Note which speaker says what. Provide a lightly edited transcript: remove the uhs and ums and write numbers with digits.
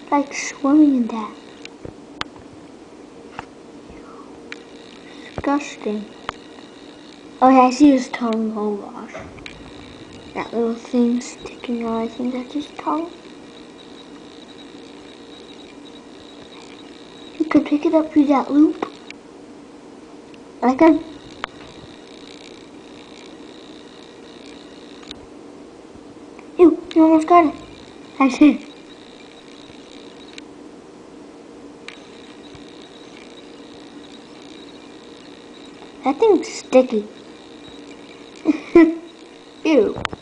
Speaker 1: Like swimming in that. Disgusting. Oh yeah, I see his tongue. Oh gosh. That little thing sticking out, I think that's his tongue. You could pick it up through that loop. Like a... Ew, you almost got it. I did. That thing's sticky. Ew.